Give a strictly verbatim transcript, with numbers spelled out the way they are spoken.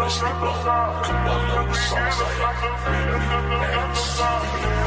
rest they blow. Come up with songs like X.